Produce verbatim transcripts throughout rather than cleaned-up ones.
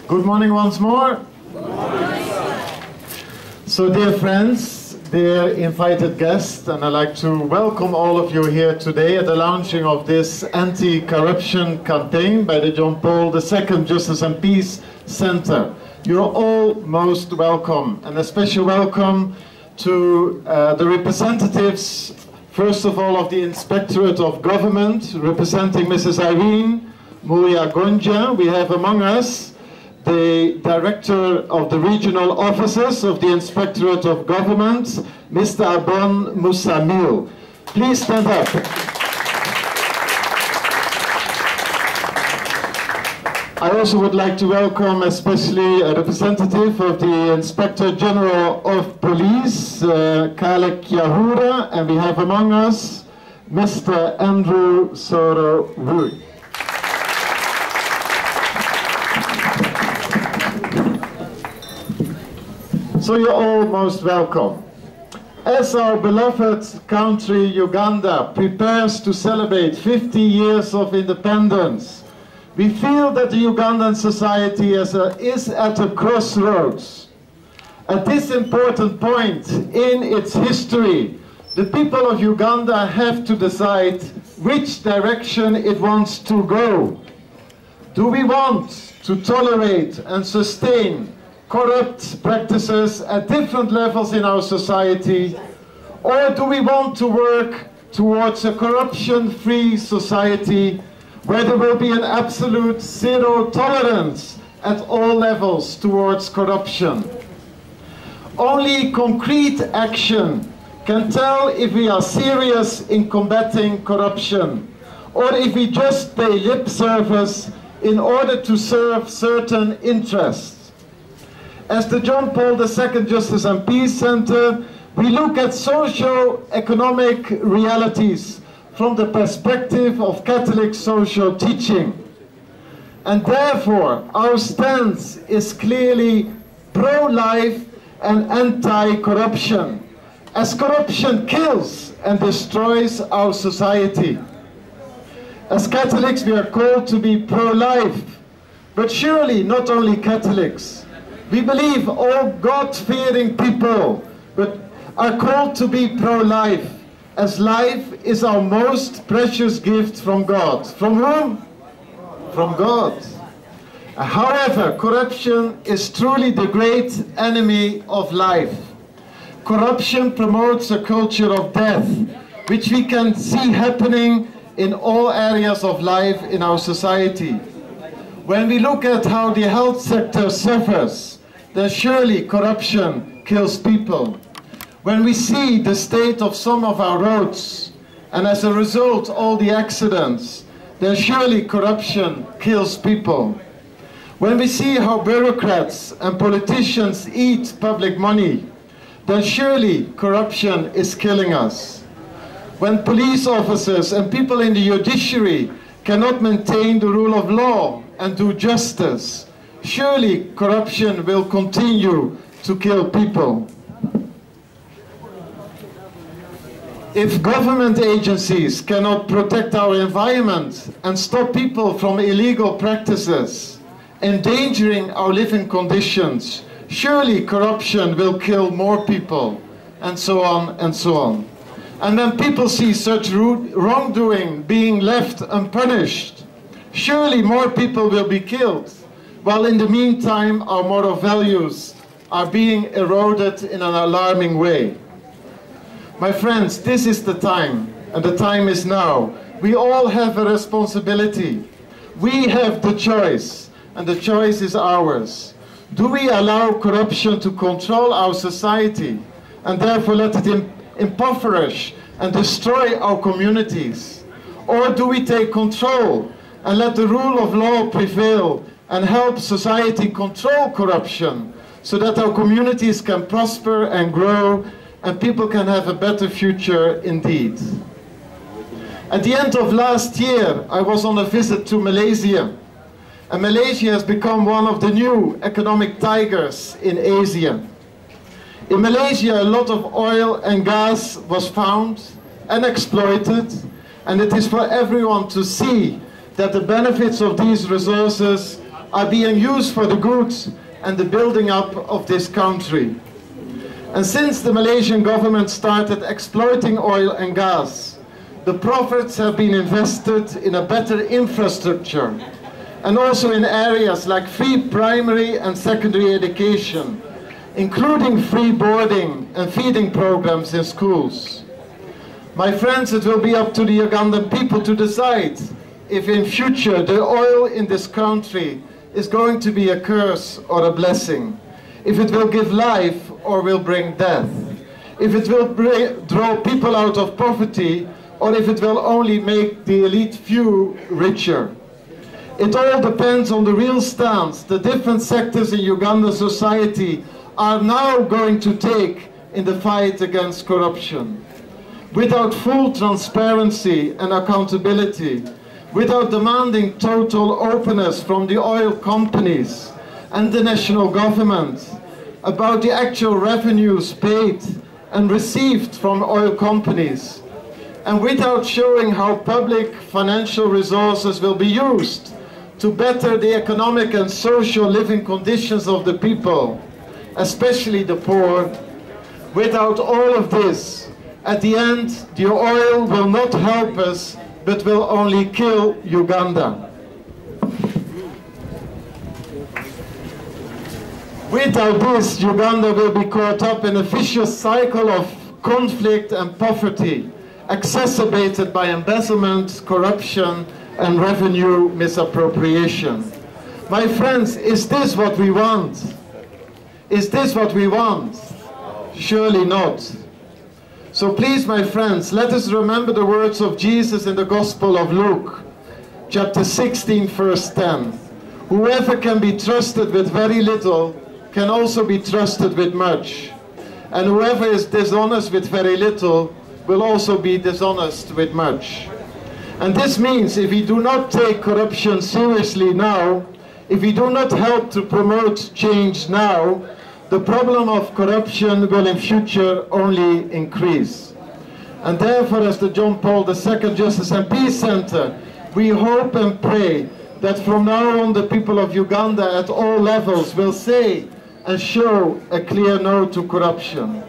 Good morning once more. Good morning. So dear friends, dear invited guests, and I'd like to welcome all of you here today at the launching of this anti-corruption campaign by the John Paul the Second Justice and Peace Center. You're all most welcome, and a special welcome to uh, the representatives, first of all, of the Inspectorate of Government, representing Missus Irene Mulya-Gonja. We have among us the Director of the Regional Offices of the Inspectorate of Government, Mister Abon Musamil. Please stand up. I also would like to welcome especially a representative of the Inspector General of Police, uh, Khalek Yahura, and we have among us Mister Andrew Soro-Wui. So you're all most welcome. As our beloved country, Uganda, prepares to celebrate fifty years of independence, we feel that the Ugandan society is, a, is at a crossroads. At this important point in its history, the people of Uganda have to decide which direction it wants to go. Do we want to tolerate and sustain corrupt practices at different levels in our society, or do we want to work towards a corruption-free society where there will be an absolute zero tolerance at all levels towards corruption? Only concrete action can tell if we are serious in combating corruption, or if we just pay lip service in order to serve certain interests. As the John Paul the Second Justice and Peace Center, we look at socio-economic realities from the perspective of Catholic social teaching. And therefore, our stance is clearly pro-life and anti-corruption, as corruption kills and destroys our society. As Catholics, we are called to be pro-life, but surely not only Catholics. We believe all God-fearing people but are called to be pro-life, as life is our most precious gift from God. From whom? From God. However, corruption is truly the great enemy of life. Corruption promotes a culture of death, which we can see happening in all areas of life in our society. When we look at how the health sector suffers, then surely corruption kills people. When we see the state of some of our roads, and as a result all the accidents, then surely corruption kills people. When we see how bureaucrats and politicians eat public money, then surely corruption is killing us. When police officers and people in the judiciary cannot maintain the rule of law and do justice, surely corruption will continue to kill people. If government agencies cannot protect our environment and stop people from illegal practices, endangering our living conditions, surely corruption will kill more people, and so on and so on. And when people see such wrongdoing being left unpunished, surely more people will be killed, while in the meantime our moral values are being eroded in an alarming way. My friends, this is the time, and the time is now. We all have a responsibility. We have the choice, and the choice is ours. Do we allow corruption to control our society, and therefore let it im- impoverish and destroy our communities? Or do we take control and let the rule of law prevail and help society control corruption so that our communities can prosper and grow and people can have a better future indeed? At the end of last year, I was on a visit to Malaysia, and Malaysia has become one of the new economic tigers in Asia. In Malaysia, a lot of oil and gas was found and exploited, and it is for everyone to see that the benefits of these resources are being used for the good and the building up of this country. And since the Malaysian government started exploiting oil and gas, the profits have been invested in a better infrastructure and also in areas like free primary and secondary education, including free boarding and feeding programs in schools. My friends, it will be up to the Ugandan people to decide if in future the oil in this country is going to be a curse or a blessing, if it will give life or will bring death, if it will bring, draw people out of poverty, or if it will only make the elite few richer. It all depends on the real stance the different sectors in Ugandan society are now going to take in the fight against corruption. Without full transparency and accountability, without demanding total openness from the oil companies and the national government about the actual revenues paid and received from oil companies, and without showing how public financial resources will be used to better the economic and social living conditions of the people, especially the poor, without all of this, at the end, the oil will not help us, but will only kill Uganda. Without this, Uganda will be caught up in a vicious cycle of conflict and poverty, exacerbated by embezzlement, corruption, and revenue misappropriation. My friends, is this what we want? Is this what we want? Surely not. So please, my friends, let us remember the words of Jesus in the Gospel of Luke, chapter sixteen, verse ten. Whoever can be trusted with very little can also be trusted with much. And whoever is dishonest with very little will also be dishonest with much. And this means if we do not take corruption seriously now, if we do not help to promote change now, the problem of corruption will in future only increase. And therefore, as the John Paul the Second Justice and Peace Center, we hope and pray that from now on the people of Uganda at all levels will say and show a clear no to corruption.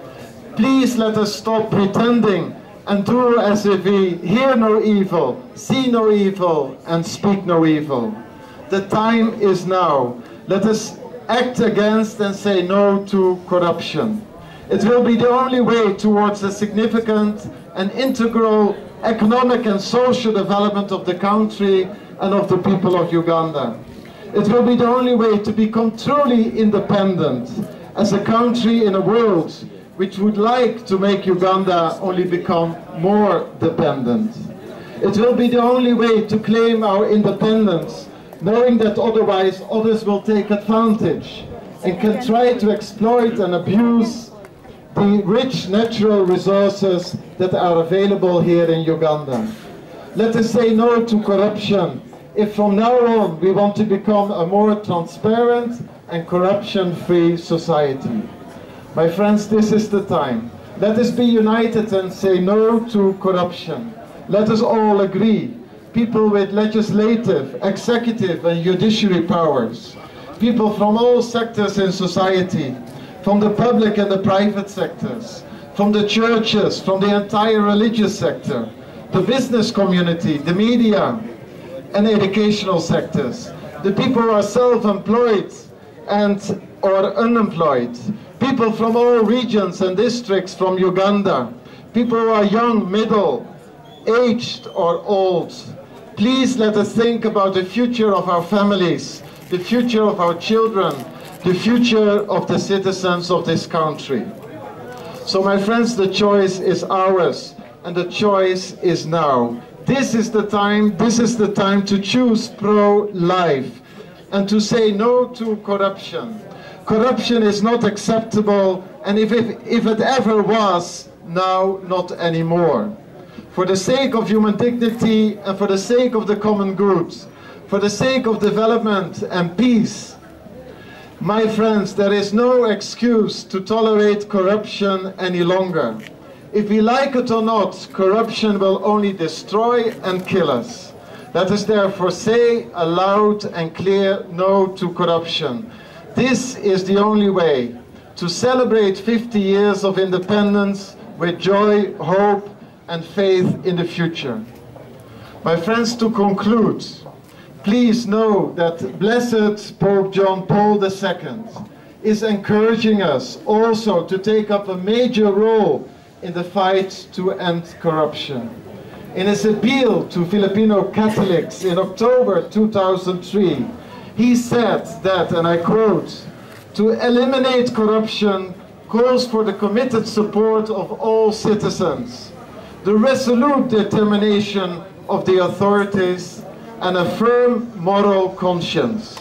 Please let us stop pretending and do as if we hear no evil, see no evil, and speak no evil. The time is now. Let us act against and say no to corruption. It will be the only way towards a significant and integral economic and social development of the country and of the people of Uganda. It will be the only way to become truly independent as a country in a world which would like to make Uganda only become more dependent. It will be the only way to claim our independence, knowing that otherwise others will take advantage and can try to exploit and abuse the rich natural resources that are available here in Uganda. Let us say no to corruption if from now on we want to become a more transparent and corruption-free society. My friends, this is the time. Let us be united and say no to corruption. Let us all agree. People with legislative, executive and judiciary powers. People from all sectors in society, from the public and the private sectors, from the churches, from the entire religious sector, the business community, the media and educational sectors, the people who are self-employed and or unemployed, people from all regions and districts from Uganda, people who are young, middle, aged or old. Please let us think about the future of our families, the future of our children, the future of the citizens of this country. So my friends, the choice is ours, and the choice is now. This is the time, this is the time to choose pro-life and to say no to corruption. Corruption is not acceptable, and if it, if it ever was, now not anymore. For the sake of human dignity and for the sake of the common good, for the sake of development and peace, my friends, there is no excuse to tolerate corruption any longer. If we like it or not, corruption will only destroy and kill us. Let us therefore say a loud and clear no to corruption. This is the only way to celebrate fifty years of independence with joy, hope, and faith in the future. My friends, to conclude, please know that Blessed Pope John Paul the Second is encouraging us also to take up a major role in the fight to end corruption. In his appeal to Filipino Catholics in October two thousand three, he said that, and I quote, "To eliminate corruption calls for the committed support of all citizens, the resolute determination of the authorities, and a firm moral conscience."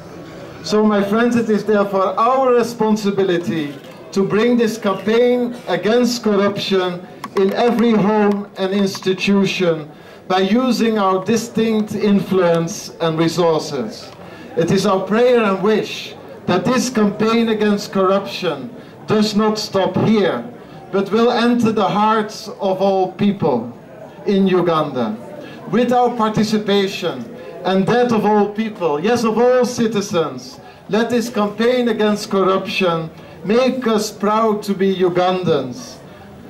So, my friends, it is therefore our responsibility to bring this campaign against corruption in every home and institution by using our distinct influence and resources. It is our prayer and wish that this campaign against corruption does not stop here, but will enter the hearts of all people in Uganda. With our participation and that of all people, yes, of all citizens, let this campaign against corruption make us proud to be Ugandans.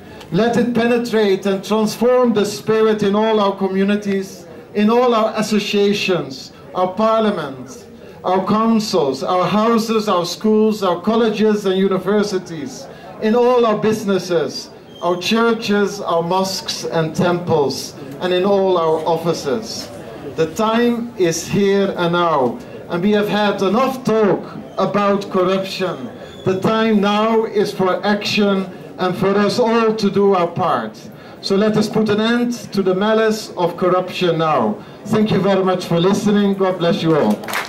Let it penetrate and transform the spirit in all our communities, in all our associations, our parliaments, our councils, our houses, our schools, our colleges and universities, in all our businesses, our churches, our mosques and temples, and in all our offices. The time is here and now, and we have had enough talk about corruption. The time now is for action and for us all to do our part. So let us put an end to the malice of corruption now. Thank you very much for listening. God bless you all.